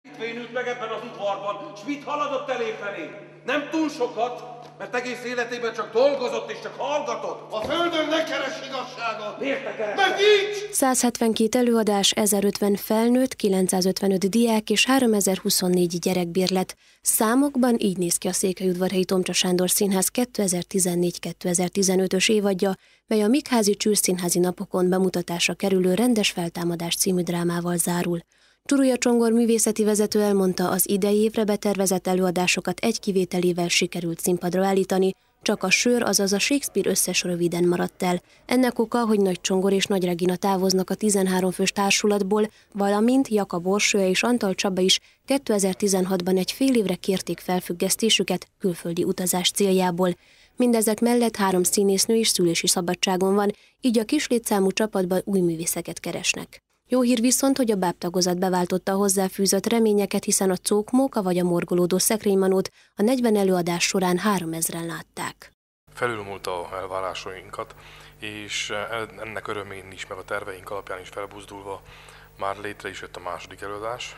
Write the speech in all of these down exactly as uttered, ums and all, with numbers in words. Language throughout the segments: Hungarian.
Itt vénült meg ebben az udvarban, s mit haladott eléfelé? Nem túl sokat, mert egész életében csak dolgozott és csak hallgatott. A földön ne keres igazságot! Miért te keresed? Mert így! százhetvenkét előadás, ezerötven felnőtt, kilencszázötvenöt diák és háromezer-huszonnégy gyerekbérlet. Számokban így néz ki a Székelyudvarhelyi Tomcsa Sándor Színház kétezer-tizennégy-kétezer-tizenötös évadja, mely a Mikházy Csőszínházi napokon bemutatásra kerülő Rendes feltámadás című drámával zárul. Csurulya Csongor művészeti vezető elmondta, az idei évre betervezett előadásokat egy kivételével sikerült színpadra állítani, csak a Sör, azaz a Shakespeare összes röviden maradt el. Ennek oka, hogy Nagy Csongor és Nagy Regina távoznak a tizenhárom fős társulatból, valamint Jakab Orsolya és Antal Csaba is kétezer-tizenhatban egy fél évre kérték felfüggesztésüket külföldi utazás céljából. Mindezek mellett három színésznő is szülési szabadságon van, így a kis létszámú csapatban új művészeket keresnek. Jó hír viszont, hogy a bábtagozat beváltotta a hozzáfűzött reményeket, hiszen a Cókmóka vagy a Morgolódó szekrénymanót a negyven előadás során háromezren látták. Felülmúlta elvárásainkat, és ennek örömén is, meg a terveink alapján is felbuzdulva már létre is jött a második előadás,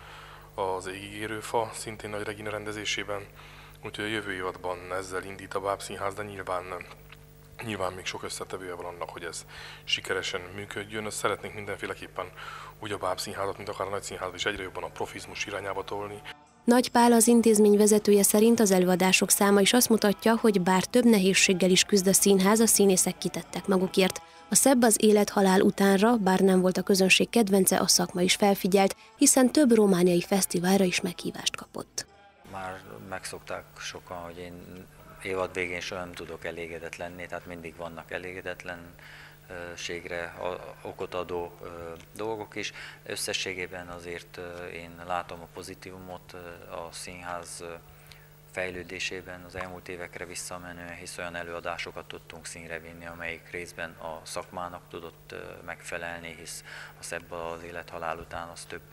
az Égigérő fa, szintén Nagy Regina rendezésében, úgyhogy a jövő évadban ezzel indít a Bábszínház, de nyilván Nyilván még sok összetevője van annak, hogy ez sikeresen működjön. Azt szeretnénk mindenféleképpen úgy a Bábszínházat, mint akár a Nagyszínházat is egyre jobban a profizmus irányába tolni. Nagy Pál, az intézmény vezetője szerint az előadások száma is azt mutatja, hogy bár több nehézséggel is küzd a színház, a színészek kitettek magukért. A Szebb az élet-halál utánra, bár nem volt a közönség kedvence, a szakma is felfigyelt, hiszen több romániai fesztiválra is meghívást kapott. Már megszokták sokan, hogy én évad végén soha nem tudok elégedett lenni, tehát mindig vannak elégedetlenségre okot adó dolgok is. Összességében azért én látom a pozitívumot a színház fejlődésében az elmúlt évekre visszamenően, hisz olyan előadásokat tudtunk színre vinni, amelyik részben a szakmának tudott megfelelni, hisz a Szebb az élet-halál után az több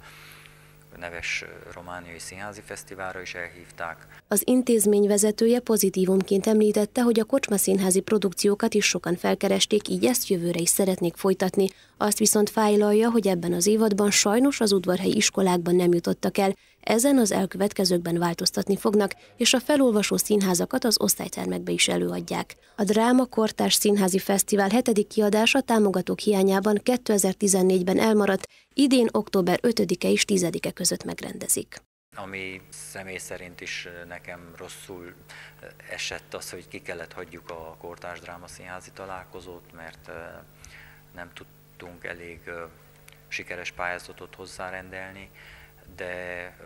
neves romániai színházi fesztiválra is elhívták. Az intézmény vezetője pozitívumként említette, hogy a kocsmaszínházi produkciókat is sokan felkeresték, így ezt jövőre is szeretnék folytatni. Azt viszont fájlalja, hogy ebben az évadban sajnos az udvarhelyi iskolákban nem jutottak el, ezen az elkövetkezőkben változtatni fognak, és a felolvasó színházakat az osztálytermekbe is előadják. A Dráma Kortárs Színházi Fesztivál hetedik kiadása támogatók hiányában kétezer-tizennégyben elmaradt, idén október ötödike és tizedike között megrendezik. Ami személy szerint is nekem rosszul esett az, hogy ki kellett hagyjuk a Kortárs Dráma Színházi találkozót, mert nem tudtunk elég sikeres pályázatot hozzárendelni, de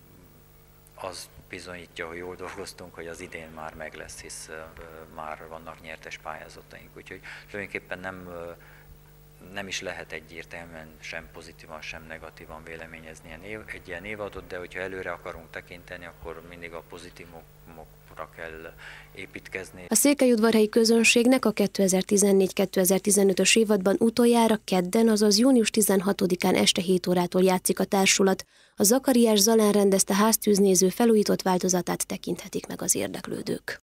az bizonyítja, hogy jól dolgoztunk, hogy az idén már meg lesz, hisz már vannak nyertes pályázataink. Úgyhogy tulajdonképpen nem, nem is lehet egyértelműen sem pozitívan, sem negatívan véleményezni egy ilyen évadot, de hogyha előre akarunk tekinteni, akkor mindig a pozitívumokra kell építkezni. A székelyudvarhelyi közönségnek a kétezer-tizennégy-kétezer-tizenötös évadban utoljára kedden, azaz június tizenhatodikán este hét órától játszik a társulat. A Zakariás Zalán rendezte háztűznéző felújított változatát tekinthetik meg az érdeklődők.